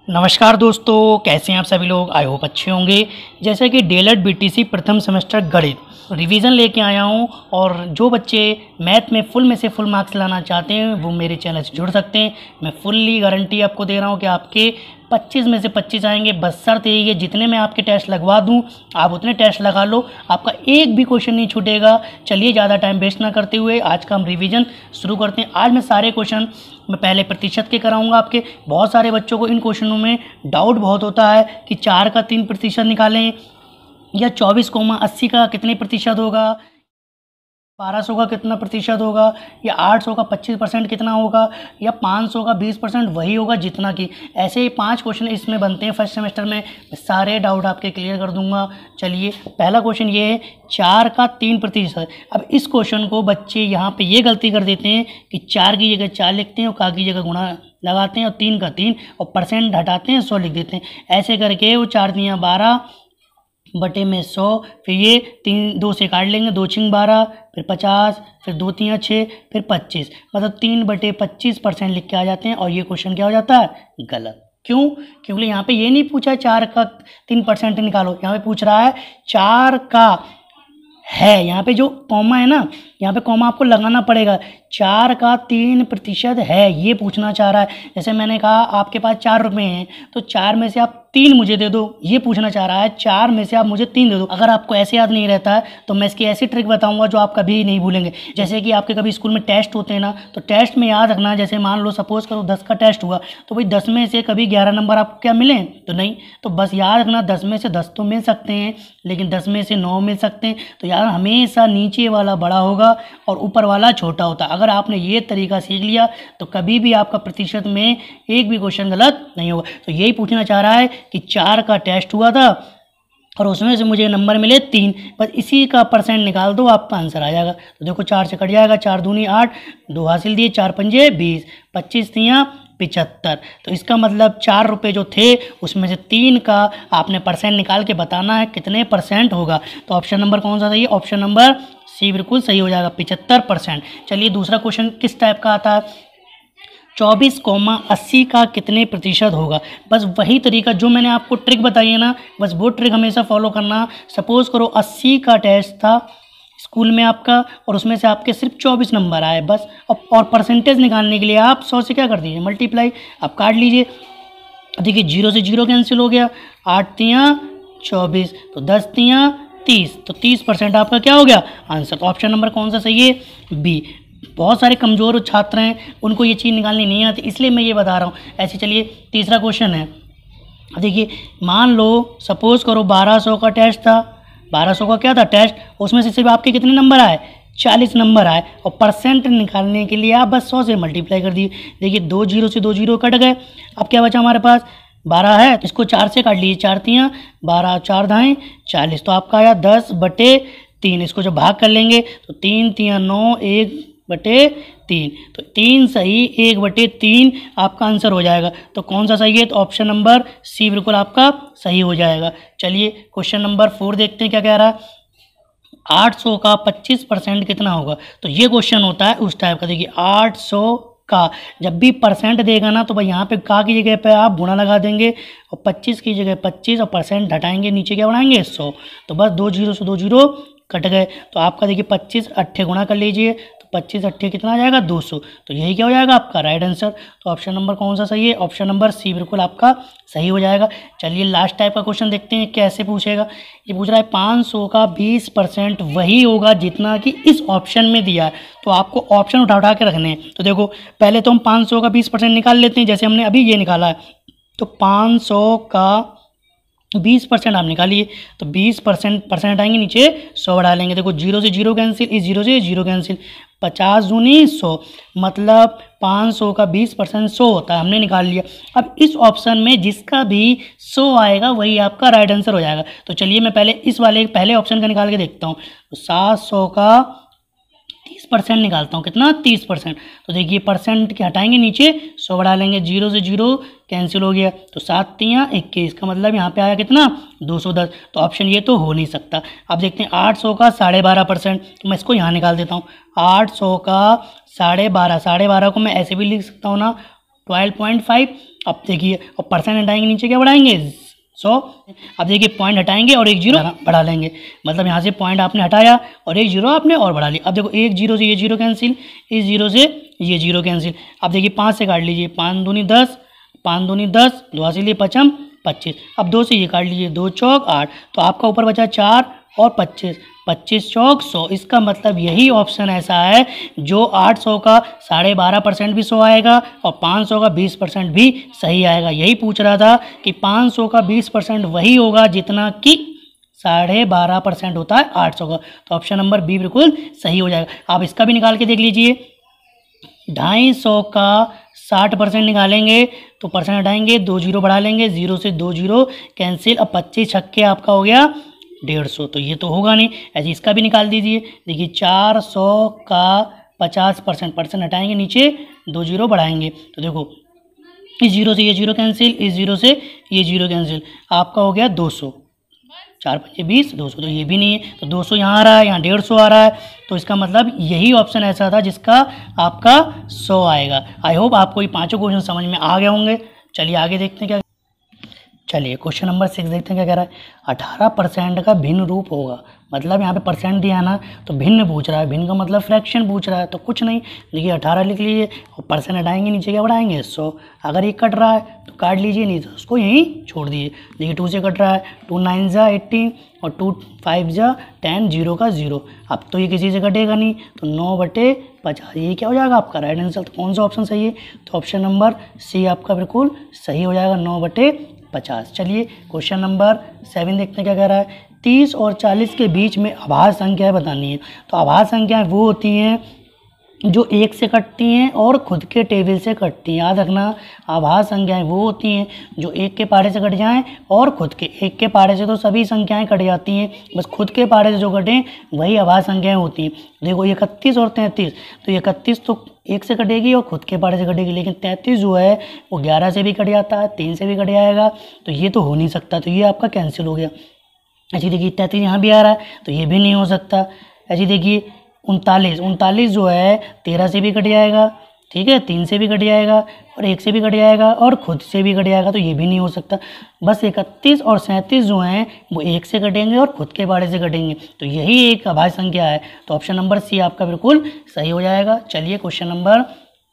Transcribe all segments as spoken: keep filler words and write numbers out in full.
नमस्कार दोस्तों, कैसे हैं आप सभी लोग। आई होप अच्छे होंगे। जैसे कि डीएलएड बीटीसी प्रथम सेमेस्टर गणित रिवीजन लेके आया हूं, और जो बच्चे मैथ में फुल में से फुल मार्क्स लाना चाहते हैं वो मेरे चैनल से जुड़ सकते हैं। मैं फुल्ली गारंटी आपको दे रहा हूं कि आपके पच्चीस में से पच्चीस आएंगे। बस शर्त यही है, जितने मैं आपके टेस्ट लगवा दूं आप उतने टेस्ट लगा लो, आपका एक भी क्वेश्चन नहीं छूटेगा। चलिए ज़्यादा टाइम वेस्ट ना करते हुए आज का हम रिवीजन शुरू करते हैं। आज मैं सारे क्वेश्चन मैं पहले प्रतिशत के कराऊंगा आपके। बहुत सारे बच्चों को इन क्वेश्चनों में डाउट बहुत होता है कि चार का तीन प्रतिशत निकालें, या चौबीस कोमा अस्सी का कितने प्रतिशत होगा, बारह सौ का कितना प्रतिशत होगा, या आठ सौ का पच्चीस परसेंट कितना होगा, या पाँच सौ का बीस परसेंट वही होगा जितना कि। ऐसे ही पांच क्वेश्चन इसमें बनते हैं फर्स्ट सेमेस्टर में। मैं सारे डाउट आपके क्लियर कर दूंगा। चलिए, पहला क्वेश्चन ये है, चार का तीन प्रतिशत। अब इस क्वेश्चन को बच्चे यहाँ पे ये गलती कर देते हैं कि चार की जगह चार लिखते हैं और का की जगह गुणा लगाते हैं और तीन का तीन और परसेंट हटाते हैं, सौ लिख देते हैं। ऐसे करके वो चार दिया बारह बटे में सौ, फिर ये तीन दो से काट लेंगे, दो छिंग बारह, फिर पचास, फिर दो तियाँ छः, फिर पच्चीस, मतलब तीन बटे पच्चीस परसेंट लिख के आ जाते हैं। और ये क्वेश्चन क्या हो जाता है, गलत। क्यों? क्योंकि यहाँ पे ये नहीं पूछा चार का तीन परसेंट निकालो, यहाँ पे पूछ रहा है चार का है। यहाँ पे जो कॉमा है ना, यहाँ पे कॉमा आपको लगाना पड़ेगा। चार का तीन प्रतिशत है, ये पूछना चाह रहा है। जैसे मैंने कहा आपके पास चार रुपये हैं तो चार में से आप तीन मुझे दे दो, ये पूछना चाह रहा है चार में से आप मुझे तीन दे दो। अगर आपको ऐसे याद नहीं रहता है तो मैं इसकी ऐसी ट्रिक बताऊंगा जो आप कभी नहीं भूलेंगे। जैसे कि आपके कभी स्कूल में टेस्ट होते हैं ना, तो टेस्ट में याद रखना, जैसे मान लो सपोज करो दस का टेस्ट हुआ तो भाई दस में से कभी ग्यारह नंबर आपको क्या मिले तो नहीं, तो बस याद रखना दस में से दस तो मिल सकते हैं लेकिन दस में से नौ मिल सकते हैं। तो यार हमेशा नीचे वाला बड़ा होगा और ऊपर वाला छोटा होता है। अगर आपने ये तरीका सीख लिया तो कभी भी आपका प्रतिशत में एक भी क्वेश्चन गलत नहीं होगा। तो यही पूछना चाह रहा है कि चार का टेस्ट हुआ था और उसमें से मुझे नंबर मिले तीन, बस इसी का परसेंट निकाल दो, आपका आंसर आ जाएगा। तो देखो चार से कट जाएगा, चार दूनी आठ, दो हासिल दिए, चार पंजे बीस, पच्चीस तियाँ पिचहत्तर। तो इसका मतलब चार रुपये जो थे उसमें से तीन का आपने परसेंट निकाल के बताना है कितने परसेंट होगा। तो ऑप्शन नंबर कौन सा सही है? ऑप्शन नंबर सी बिल्कुल सही हो जाएगा, पिचहत्तर परसेंट। चलिए दूसरा क्वेश्चन किस टाइप का आता है, चौबीस कोमा अस्सी का कितने प्रतिशत होगा। बस वही तरीका जो मैंने आपको ट्रिक बताई है ना, बस वो ट्रिक हमेशा फॉलो करना। सपोज करो अस्सी का टेस्ट था स्कूल में आपका और उसमें से आपके सिर्फ चौबीस नंबर आए बस, और परसेंटेज निकालने के लिए आप सौ से क्या कर दीजिए, मल्टीप्लाई। आप काट लीजिए, देखिए जीरो से जीरो कैंसिल हो गया, आठ तियाँ चौबीस, तो दस तियाँ तीस, तो तीस परसेंट आपका क्या हो गया, आंसर। तो ऑप्शन नंबर कौन सा सही है? बी। बहुत सारे कमज़ोर छात्र हैं, उनको ये चीज़ निकालनी नहीं आती, इसलिए मैं ये बता रहा हूँ। ऐसे चलिए तीसरा क्वेश्चन है, देखिए मान लो सपोज़ करो बारह सौ का टेस्ट था, बारह सौ का क्या था टेस्ट, उसमें से सिर्फ आपके कितने नंबर आए, चालीस नंबर आए, और परसेंट निकालने के लिए आप बस सौ से मल्टीप्लाई कर दिए। देखिए दो जीरो से दो जीरो कट गए, अब क्या बचा हमारे पास, बारह है, इसको चार से काट लीजिए, चार तियाँ बारह, चार दाएँ चालीस, तो आपका आया दस बटे तीन। इसको जब भाग कर लेंगे तो तीन तियाँ नौ, एक बटे तीन, तो तीन सही, एक बटे तीन आपका आंसर हो जाएगा। तो कौन सा सही है? तो ऑप्शन नंबर सी बिल्कुल आपका सही हो जाएगा। चलिए क्वेश्चन नंबर फोर देखते हैं क्या कह रहा है, आठ सौ का पच्चीस परसेंट कितना होगा। तो ये क्वेश्चन होता है उस टाइप का। देखिए आठ सौ का जब भी परसेंट देगा ना तो भाई यहाँ पे का की जगह पे आप गुणा लगा देंगे और पच्चीस की जगह पच्चीस और परसेंट हटाएंगे, नीचे क्या बढ़ाएंगे सौ, तो बस दो जीरो से दो जीरो कट गए। तो आपका देखिए पच्चीस अट्ठे गुणा कर लीजिए, तो पच्चीस अट्ठे कितना आ जाएगा, दो सौ। तो यही क्या हो जाएगा आपका राइट आंसर। तो ऑप्शन नंबर कौन सा सही है? ऑप्शन नंबर सी बिल्कुल आपका सही हो जाएगा। चलिए लास्ट टाइप का क्वेश्चन देखते हैं कैसे पूछेगा। ये पूछ रहा है पाँच सौ का बीस परसेंट वही होगा जितना कि इस ऑप्शन में दिया है। तो आपको ऑप्शन उठा उठा के रखने हैं। तो देखो पहले तो हम पाँच सौ का बीस परसेंट निकाल लेते हैं, जैसे हमने अभी ये निकाला है। तो पाँच सौ का बीस परसेंट आप निकालिए, तो बीस परसेंट परसेंट आएंगे, नीचे सौ डालेंगे। देखो जीरो से जीरो कैंसिल, इस जीरो से जीरो कैंसिल, पचास दूनी सौ, मतलब पाँच सौ का बीस परसेंट सौ होता है, हमने निकाल लिया। अब इस ऑप्शन में जिसका भी सौ आएगा वही आपका राइट आंसर हो जाएगा। तो चलिए मैं पहले इस वाले पहले ऑप्शन का निकाल के देखता हूँ। तो सात सौ का तीस परसेंट निकालता हूँ, कितना, तीस परसेंट। तो देखिए परसेंट के हटाएंगे, नीचे सौ बढ़ा लेंगे, जीरो से जीरो कैंसिल हो गया, तो सात तियाँ इक्कीस, का मतलब यहाँ पे आया कितना, दो सौ दस। तो ऑप्शन ये तो हो नहीं सकता। अब देखते हैं आठ सौ का साढ़े बारह परसेंट, तो मैं इसको यहाँ निकाल देता हूँ। आठ सौ का साढ़े बारह, साढ़े बारह को मैं ऐसे भी लिख सकता हूँ ना, ट्वेल्व पॉइंट फाइव। अब देखिए और परसेंट हटाएंगे, नीचे क्या बढ़ाएंगे सौ। अब देखिए पॉइंट हटाएंगे और एक जीरो बढ़ा लेंगे, मतलब यहाँ से पॉइंट आपने हटाया और एक जीरो आपने और बढ़ा लिया। अब देखो एक जीरो से ये जीरो कैंसिल, इस जीरो से ये जीरो कैंसिल। अब देखिए पाँच से काट लीजिए, पाँच दूनी दस, पाँच दूनी दस, दो हाथ से लिए पचम पच्चीस। अब दो से ये काट लीजिए, दो चौक आठ, तो आपका ऊपर बचा चार और पच्चीस, पच्चीस चौक सौ। इसका मतलब यही ऑप्शन ऐसा है जो आठ सौ का साढ़े बारह परसेंट भी सौ आएगा और पाँच सौ का बीस परसेंट भी सही आएगा। यही पूछ रहा था कि पाँच सौ का बीस परसेंट वही होगा जितना कि साढ़े बारह परसेंट होता है आठ सौ का। तो ऑप्शन नंबर बी बिल्कुल सही हो जाएगा। आप इसका भी निकाल के देख लीजिए, ढाई सौ का साठ परसेंट निकालेंगे तो परसेंट हटाएंगे, दो जीरो बढ़ा लेंगे, जीरो से दो जीरो कैंसिल। अब पच्चीस छक्के आपका हो गया डेढ़ सौ, तो ये तो होगा नहीं। ऐसे इसका भी निकाल दीजिए। देखिए चार सौ का पचास परसेंट, परसेंट हटाएंगे, नीचे दो जीरो बढ़ाएंगे, तो देखो इस जीरो से ये जीरो कैंसिल, इस जीरो से ये जीरो कैंसिल, आपका हो गया दो सौ। चार पच्चीस बीस, दो सौ, तो ये भी नहीं है, तो दो सौ यहाँ आ रहा है, यहाँ डेढ़ सौ आ रहा है, तो इसका मतलब यही ऑप्शन ऐसा था जिसका आपका सौ आएगा। आई होप आपको ये पाँचों क्वेश्चन समझ में आ गए होंगे। चलिए आगे देखते हैं क्या। चलिए क्वेश्चन नंबर सिक्स देखते हैं क्या कह रहा है। अठारह परसेंट का भिन्न रूप होगा, मतलब यहाँ पे परसेंट दिया है ना, तो भिन्न पूछ रहा है, भिन्न का मतलब फ्रैक्शन पूछ रहा है, तो कुछ नहीं, देखिए अठारह लिख लीजिए और परसेंट हटाएंगे, नीचे क्या बढ़ाएंगे सौ। अगर ये कट रहा है तो काट लीजिए, नहीं तो उसको यहीं छोड़ दीजिए। देखिए टू से कट रहा है, टू नाइन जा एट्टीन और टू फाइव जा टेन, जीरो का जीरो। अब तो ये किसी से कटेगा नहीं, तो नौ बटे पचास, ये क्या हो जाएगा आपका राइट आंसर। तो कौन सा ऑप्शन सही है, तो ऑप्शन नंबर सी आपका बिल्कुल सही हो जाएगा, नौ बटे पचास। चलिए क्वेश्चन नंबर सेवन देखते हैं क्या कह रहा है। तीस और चालीस के बीच में अभाज्य संख्याएं बतानी है। तो अभाज्य संख्याएं वो होती हैं जो एक से कटती हैं और खुद के टेबल से कटती हैं। याद रखना, अभाज्य संख्याएं वो होती हैं जो एक के पहाड़े से कट जाएं और खुद के, एक के पहाड़े से तो सभी संख्याएं कट जाती हैं, बस खुद के पहाड़े से जो कटें वही अभाज्य संख्याएं होती हैं। देखो इकतीस और तैंतीस, तो इकतीस तो एक से कटेगी और खुद के पहाड़े से कटेगी, लेकिन तैंतीस जो है वो ग्यारह से भी कट जाता है, तीन से भी कट जाएगा, तो ये तो हो नहीं सकता, तो ये आपका कैंसिल हो गया। ऐसी देखिए तैंतीस यहाँ भी आ रहा है, तो ये भी नहीं हो सकता। ऐसी देखिए उनतालीस, उनतालीस जो है तेरह से भी कट जाएगा, ठीक है, तीन से भी कट जाएगा और एक से भी कट जाएगा और खुद से भी कट जाएगा, तो ये भी नहीं हो सकता। बस इकतीस और सैंतीस जो हैं वो एक से कटेंगे और खुद के पहाड़े से कटेंगे, तो यही एक अभाज्य संख्या है। तो ऑप्शन नंबर सी आपका बिल्कुल सही हो जाएगा। चलिए क्वेश्चन नंबर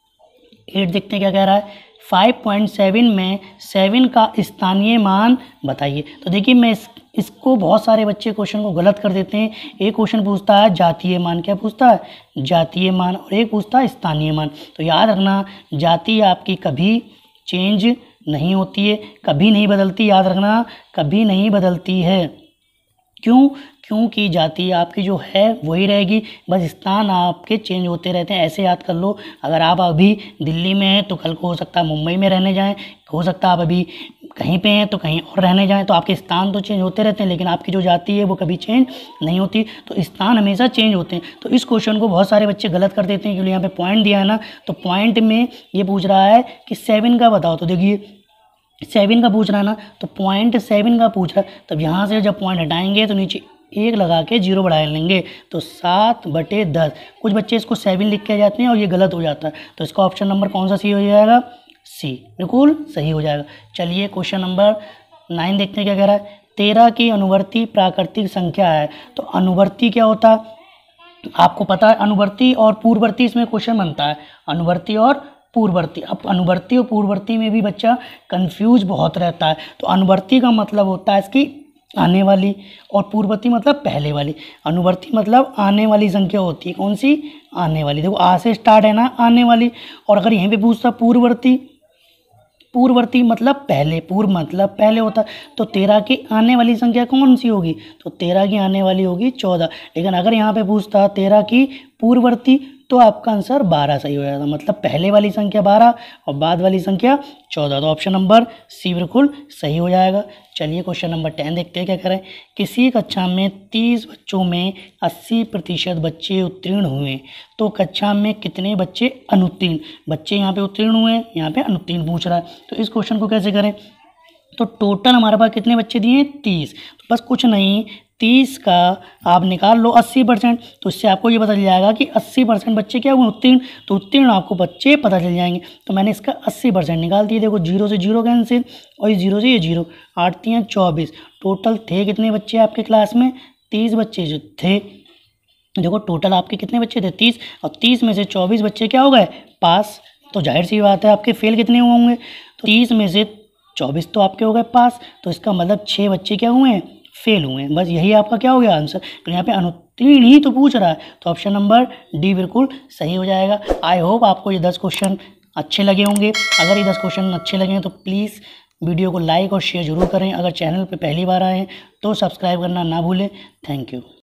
एट देखते हैं क्या कह रहा है। फाइव पॉइंट सेवन में सेवन का स्थानीय मान बताइए। तो देखिए मैं इस इसको बहुत सारे बच्चे क्वेश्चन को गलत कर देते हैं। एक क्वेश्चन पूछता है जातीय मान, क्या पूछता है, जातीय मान, और एक पूछता है स्थानीय मान। तो याद रखना जाति आपकी कभी चेंज नहीं होती है, कभी नहीं बदलती, याद रखना कभी नहीं बदलती है। क्यों, क्योंकि जाति आपकी जो है वही रहेगी, बस स्थान आपके चेंज होते रहते हैं। ऐसे याद कर लो, अगर आप अभी दिल्ली में हैं तो कल को हो सकता है मुंबई में रहने जाएं, हो सकता है आप अभी कहीं पे हैं तो कहीं और रहने जाएं, तो आपके स्थान तो चेंज होते रहते हैं, लेकिन आपकी जो जाति है वो कभी चेंज नहीं होती, तो स्थान हमेशा चेंज होते हैं। तो इस क्वेश्चन को बहुत सारे बच्चे गलत कर देते हैं, क्योंकि यहाँ पे पॉइंट दिया है ना, तो पॉइंट में ये पूछ रहा है कि सेवन का बताओ। तो देखिए सेवन का पूछ रहा है ना, तो पॉइंट सेवन का पूछ रहा है, तब यहाँ से जब पॉइंट हटाएंगे तो नीचे एक लगा के जीरो बढ़ा लेंगे, तो सात बटे दस। कुछ बच्चे इसको सेवन लिख के जाते हैं और ये गलत हो जाता है, तो इसका ऑप्शन नंबर कौन सा सही हो जाएगा, सी बिल्कुल सही हो जाएगा। चलिए क्वेश्चन नंबर नाइन देखते हैं क्या कह रहा है। तेरह की अनुवर्ती प्राकृतिक संख्या है। तो अनुवर्ती क्या होता है आपको पता है, अनुवर्ती और पूर्ववर्ती इसमें क्वेश्चन बनता है, अनुवर्ती और पूर्ववर्ती। अब अनुवर्ती और पूर्ववर्ती में भी बच्चा कंफ्यूज बहुत रहता है। तो अनुवर्ती का मतलब होता है इसकी आने वाली, और पूर्ववर्ती मतलब पहले वाली। अनुवर्ती मतलब आने वाली संख्या होती है, कौन सी, आने वाली। देखो आ से स्टार्ट है ना, आने वाली। और अगर यहीं पे पूछता पूर्ववर्ती, पूर्ववर्ती मतलब पहले, पूर्व मतलब पहले होता, तो तेरह की आने वाली संख्या कौन सी होगी, तो तेरह की आने वाली होगी चौदह। लेकिन अगर यहाँ पे पूछता तेरह की पूर्ववर्ती, तो आपका आंसर बारह सही हो जाता, मतलब पहले वाली संख्या बारह और बाद वाली संख्या चौदह। तो ऑप्शन नंबर सी बिल्कुल सही हो जाएगा। चलिए क्वेश्चन नंबर टेन देखते हैं क्या करें। किसी कक्षा में तीस बच्चों में अस्सी प्रतिशत बच्चे उत्तीर्ण हुए, तो कक्षा में कितने बच्चे अनुत्तीर्ण, बच्चे यहाँ पे उत्तीर्ण हुए, यहाँ पे अनुत्तीर्ण पूछ रहा है। तो इस क्वेश्चन को कैसे करें, तो टोटल हमारे पास कितने बच्चे दिए हैं, तीस। तो बस कुछ नहीं, तीस का आप निकाल लो अस्सी परसेंट, तो इससे आपको ये पता चल जाएगा कि अस्सी परसेंट बच्चे क्या हुए उत्तीर्ण, तो उत्तीर्ण आपको बच्चे पता चल जाएंगे। तो मैंने इसका अस्सी परसेंट निकाल दिए। देखो जीरो से जीरो कैंसिल और जीरो से ये जीरो, आठ तीन चौबीस, टोटल थे कितने बच्चे आपके क्लास में, तीस बच्चे जो थे। देखो टोटल आपके कितने बच्चे थे, तीस, और तीस में से चौबीस बच्चे क्या हो गए, पास। तो जाहिर सी बात है आपके फेल कितने हुए होंगे, तो तीस में से चौबीस तो आपके हो गए पास, तो इसका मतलब छः बच्चे क्या हुए हैं, फेल हुए हैं। बस यही आपका क्या हो गया आंसर। तो यहाँ पे अनुत्तीर्ण ही तो पूछ रहा है, तो ऑप्शन नंबर डी बिल्कुल सही हो जाएगा। आई होप आपको ये दस क्वेश्चन अच्छे लगे होंगे। अगर ये दस क्वेश्चन अच्छे लगे तो प्लीज़ वीडियो को लाइक और शेयर जरूर करें। अगर चैनल पे पहली बार आए हैं तो सब्सक्राइब करना ना भूलें। Thank you.